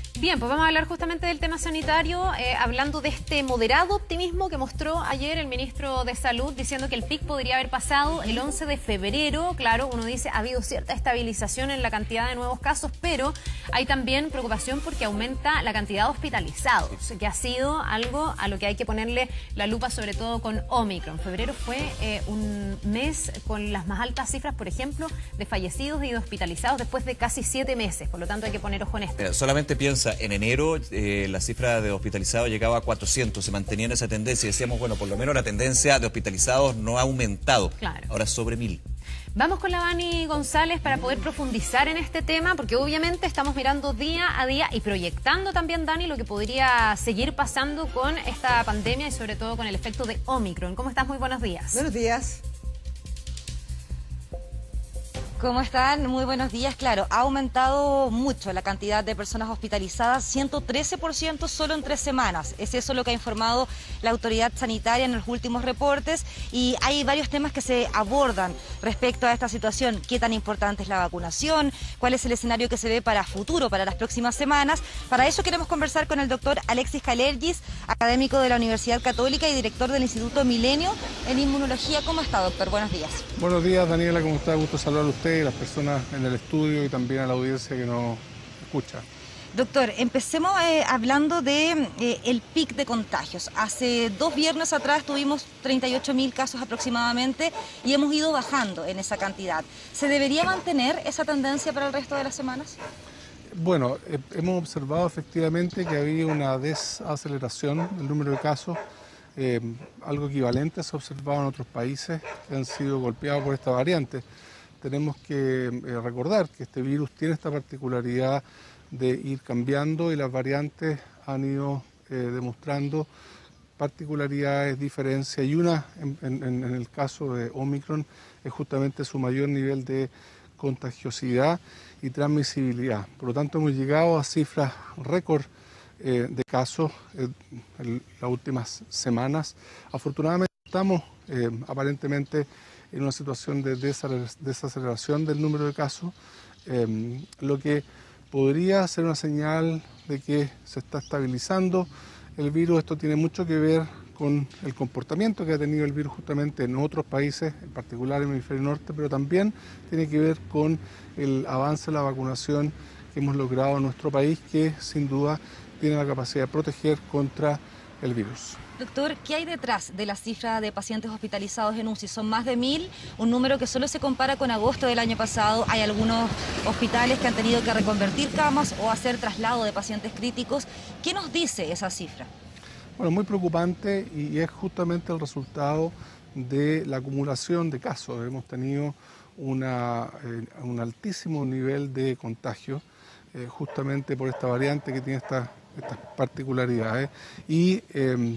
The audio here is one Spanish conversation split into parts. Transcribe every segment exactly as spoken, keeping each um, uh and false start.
Bien, pues vamos a hablar justamente del tema sanitario, eh, hablando de este moderado optimismo que mostró ayer el ministro de Salud, diciendo que el pic podría haber pasado el once de febrero. Claro, uno dice, ha habido cierta estabilización en la cantidad de nuevos casos, pero hay también preocupación porque aumenta la cantidad de hospitalizados, que ha sido algo a lo que hay que ponerle la lupa, sobre todo con Omicron. Febrero fue eh, un mes con las más altas cifras, por ejemplo, de fallecidos y de hospitalizados después de casi siete meses, por lo tanto hay que poner ojo en esto. Pero solamente piensa, en enero eh, la cifra de hospitalizados llegaba a cuatrocientos, se mantenía en esa tendencia y decíamos, bueno, por lo menos la tendencia de hospitalizados no ha aumentado, claro. Ahora es sobre mil. Vamos con la Dani González para poder profundizar en este tema, porque obviamente estamos mirando día a día y proyectando también, Dani, lo que podría seguir pasando con esta pandemia y sobre todo con el efecto de Omicron. ¿Cómo estás? Muy buenos días. Buenos días. ¿Cómo están? Muy buenos días. Claro, ha aumentado mucho la cantidad de personas hospitalizadas, ciento trece por ciento solo en tres semanas. Es eso lo que ha informado la autoridad sanitaria en los últimos reportes y hay varios temas que se abordan respecto a esta situación. ¿Qué tan importante es la vacunación? ¿Cuál es el escenario que se ve para futuro, para las próximas semanas? Para eso queremos conversar con el doctor Alexis Kalergis, académico de la Universidad Católica y director del Instituto Milenio en Inmunología. ¿Cómo está, doctor? Buenos días. Buenos días, Daniela. ¿Cómo está? Gusto saludar a usted y las personas en el estudio y también a la audiencia que nos escucha. Doctor, empecemos eh, hablando de eh, el pic de contagios. Hace dos viernes atrás tuvimos treinta y ocho mil casos aproximadamente y hemos ido bajando en esa cantidad. ¿Se debería mantener esa tendencia para el resto de las semanas? Bueno, eh, hemos observado efectivamente que había una desaceleración del número de casos, eh, algo equivalente se ha observado en otros países que han sido golpeados por esta variante. Tenemos que eh, recordar que este virus tiene esta particularidad de ir cambiando y las variantes han ido eh, demostrando particularidades, diferencias, y una en, en, en el caso de Omicron es justamente su mayor nivel de contagiosidad y transmisibilidad. Por lo tanto, hemos llegado a cifras récord eh, de casos eh, en las últimas semanas. Afortunadamente estamos eh, aparentemente en una situación de desaceleración del número de casos, eh, lo que podría ser una señal de que se está estabilizando el virus. Esto tiene mucho que ver con el comportamiento que ha tenido el virus justamente en otros países, en particular en el hemisferio norte, pero también tiene que ver con el avance de la vacunación que hemos logrado en nuestro país, que sin duda tiene la capacidad de proteger contra el virus. Doctor, ¿qué hay detrás de la cifra de pacientes hospitalizados en U C I? Son más de mil, un número que solo se compara con agosto del año pasado. Hay algunos hospitales que han tenido que reconvertir camas o hacer traslado de pacientes críticos. ¿Qué nos dice esa cifra? Bueno, muy preocupante y es justamente el resultado de la acumulación de casos. Hemos tenido una, eh, un altísimo nivel de contagio, eh, justamente por esta variante que tiene esta, estas particularidades y eh,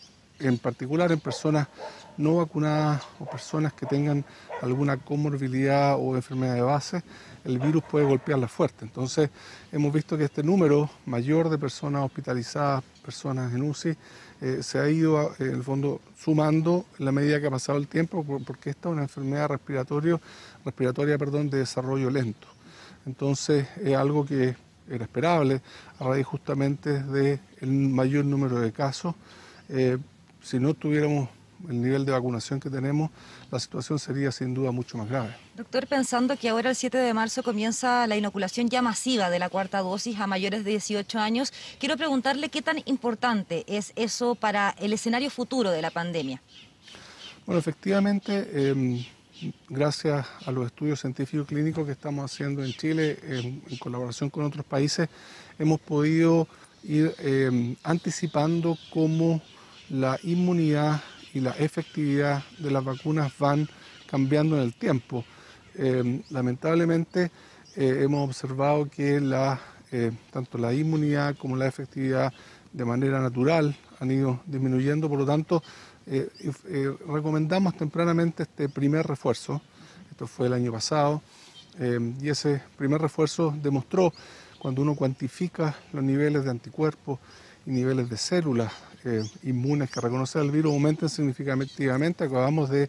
en particular en personas no vacunadas o personas que tengan alguna comorbilidad o enfermedad de base, el virus puede golpearlas fuerte. Entonces, hemos visto que este número mayor de personas hospitalizadas, personas en U C I, eh, se ha ido, eh, en el fondo, sumando en la medida que ha pasado el tiempo, porque esta es una enfermedad respiratoria, respiratoria perdón, de desarrollo lento. Entonces, es algo que era esperable a raíz justamente del mayor número de casos. Eh, Si no tuviéramos el nivel de vacunación que tenemos, la situación sería sin duda mucho más grave. Doctor, pensando que ahora el siete de marzo comienza la inoculación ya masiva de la cuarta dosis a mayores de dieciocho años, quiero preguntarle qué tan importante es eso para el escenario futuro de la pandemia. Bueno, efectivamente, eh, gracias a los estudios científicos clínicos que estamos haciendo en Chile, en, en colaboración con otros países, hemos podido ir eh, anticipando cómo la inmunidad y la efectividad de las vacunas van cambiando en el tiempo. Eh, lamentablemente eh, hemos observado que la, eh, tanto la inmunidad como la efectividad de manera natural han ido disminuyendo, por lo tanto eh, eh, recomendamos tempranamente este primer refuerzo. Esto fue el año pasado eh, y ese primer refuerzo demostró, cuando uno cuantifica los niveles de anticuerpos y niveles de células eh, inmunes que reconocen el virus, aumentan significativamente. Acabamos de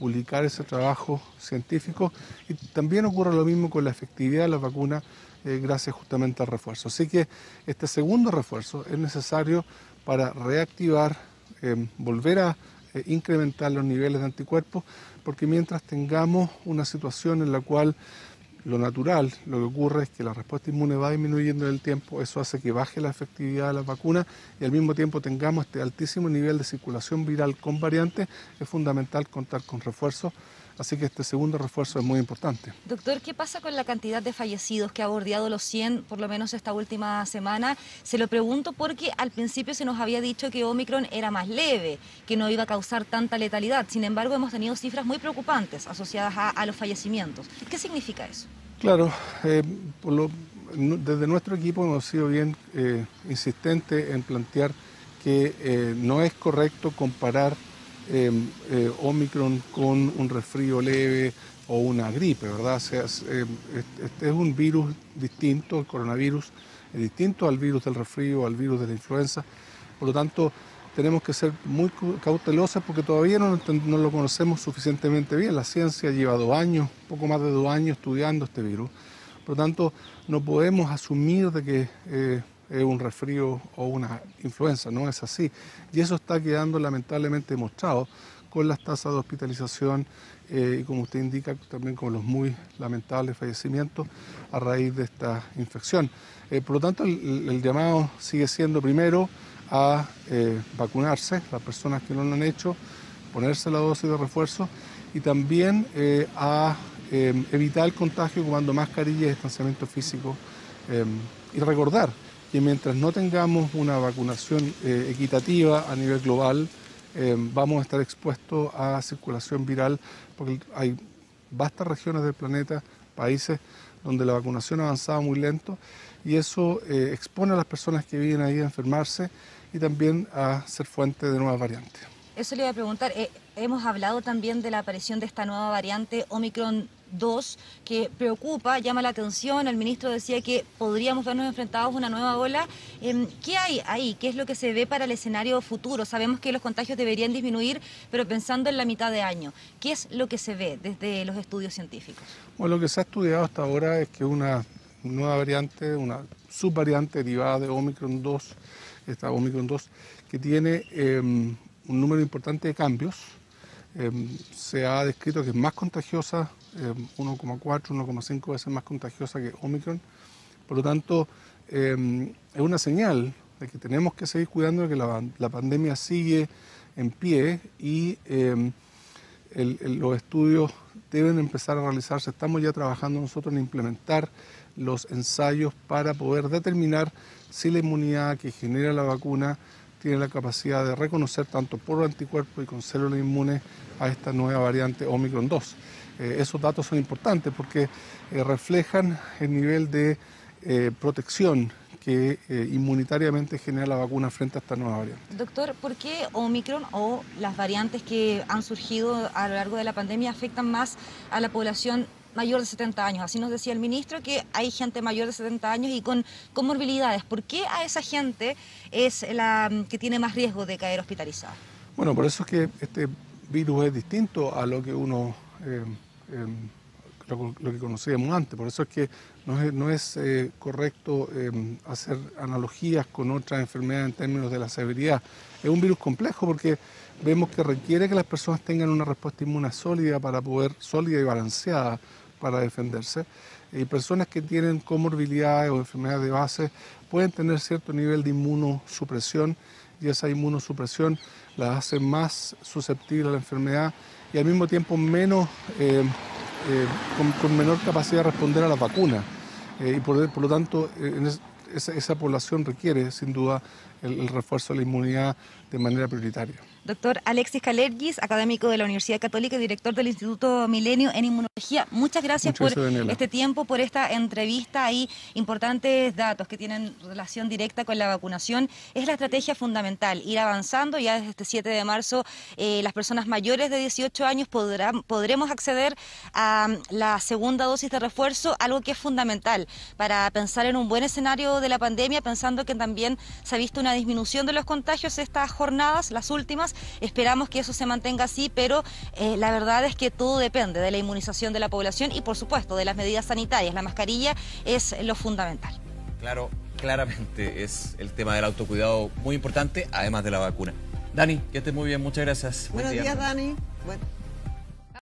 publicar ese trabajo científico, y también ocurre lo mismo con la efectividad de la vacuna eh, gracias justamente al refuerzo. Así que este segundo refuerzo es necesario para reactivar, eh, volver a eh, incrementar los niveles de anticuerpos, porque mientras tengamos una situación en la cual lo natural, lo que ocurre es que la respuesta inmune va disminuyendo en el tiempo, eso hace que baje la efectividad de las vacunas y al mismo tiempo tengamos este altísimo nivel de circulación viral con variantes, es fundamental contar con refuerzos, así que este segundo refuerzo es muy importante. Doctor, ¿qué pasa con la cantidad de fallecidos que ha bordeado los cien, por lo menos esta última semana? Se lo pregunto porque al principio se nos había dicho que Omicron era más leve, que no iba a causar tanta letalidad. Sin embargo, hemos tenido cifras muy preocupantes asociadas a, a los fallecimientos. ¿Qué significa eso? Claro, eh, por lo, desde nuestro equipo hemos sido bien eh, insistentes en plantear que eh, no es correcto comparar eh, eh, Omicron con un resfrío leve o una gripe, ¿verdad? O sea, eh, este es un virus distinto, el coronavirus es distinto al virus del resfrío, al virus de la influenza, por lo tanto tenemos que ser muy cautelosos porque todavía no, no lo conocemos suficientemente bien. La ciencia lleva dos años, poco más de dos años estudiando este virus. Por lo tanto, no podemos asumir de que eh, es un resfrío o una influenza, no es así. Y eso está quedando lamentablemente demostrado con las tasas de hospitalización eh, y como usted indica, también con los muy lamentables fallecimientos a raíz de esta infección. Eh, por lo tanto, el, el llamado sigue siendo primero a eh, vacunarse, las personas que no lo han hecho, ponerse la dosis de refuerzo y también eh, a eh, evitar el contagio tomando mascarillas y distanciamiento físico eh, y recordar que mientras no tengamos una vacunación eh, equitativa a nivel global, eh, vamos a estar expuestos a circulación viral porque hay vastas regiones del planeta, países donde la vacunación ha avanzado muy lento y eso eh, expone a las personas que viven ahí a enfermarse y también a ser fuente de nuevas variantes. Eso le iba a preguntar, eh, hemos hablado también de la aparición de esta nueva variante Omicron dos que preocupa, llama la atención, el ministro decía que podríamos vernos enfrentados a una nueva ola. Eh, ¿Qué hay ahí? ¿Qué es lo que se ve para el escenario futuro? Sabemos que los contagios deberían disminuir, pero pensando en la mitad de año, ¿qué es lo que se ve desde los estudios científicos? Bueno, lo que se ha estudiado hasta ahora es que una nueva variante, una subvariante derivada de Omicron dos, esta Omicron dos, que tiene eh, un número importante de cambios. Eh, se ha descrito que es más contagiosa, eh, uno coma cuatro, uno coma cinco veces más contagiosa que Omicron. Por lo tanto, eh, es una señal de que tenemos que seguir cuidando de que la, la pandemia sigue en pie y eh, el, el, los estudios deben empezar a realizarse. Estamos ya trabajando nosotros en implementar los ensayos para poder determinar si la inmunidad que genera la vacuna tiene la capacidad de reconocer tanto por anticuerpos y con células inmunes a esta nueva variante Omicron dos. Eh, esos datos son importantes porque eh, reflejan el nivel de eh, protección que eh, inmunitariamente genera la vacuna frente a esta nueva variante. Doctor, ¿por qué Omicron o las variantes que han surgido a lo largo de la pandemia afectan más a la población mayor de setenta años? Así nos decía el ministro que hay gente mayor de setenta años y con comorbilidades. ¿Por qué a esa gente es la que tiene más riesgo de caer hospitalizada? Bueno, por eso es que este virus es distinto a lo que uno eh, eh, lo, lo que conocíamos antes. Por eso es que no es, no es eh, correcto eh, hacer analogías con otras enfermedades en términos de la severidad. Es un virus complejo porque vemos que requiere que las personas tengan una respuesta inmune sólida para poder, sólida y balanceada para defenderse. Y personas que tienen comorbilidades o enfermedades de base pueden tener cierto nivel de inmunosupresión y esa inmunosupresión las hace más susceptibles a la enfermedad y al mismo tiempo menos, eh, eh, con, con menor capacidad de responder a la vacuna. Eh, y por, por lo tanto, eh, en es, esa, esa población requiere sin duda el, el refuerzo de la inmunidad de manera prioritaria. Doctor Alexis Kalergis, académico de la Universidad Católica y director del Instituto Milenio en Inmunología. Muchas gracias Muchas por gracias, este tiempo, por esta entrevista. Hay importantes datos que tienen relación directa con la vacunación. Es la estrategia fundamental, ir avanzando. Ya desde este siete de marzo eh, las personas mayores de dieciocho años podrán, podremos acceder a la segunda dosis de refuerzo, algo que es fundamental para pensar en un buen escenario de la pandemia, pensando que también se ha visto una disminución de los contagios estas jornadas, las últimas, semanas. Esperamos que eso se mantenga así, pero eh, la verdad es que todo depende de la inmunización de la población y, por supuesto, de las medidas sanitarias. La mascarilla es lo fundamental. Claro, claramente es el tema del autocuidado muy importante, además de la vacuna. Dani, que estés muy bien, muchas gracias. Buenos días, Dani. Bueno.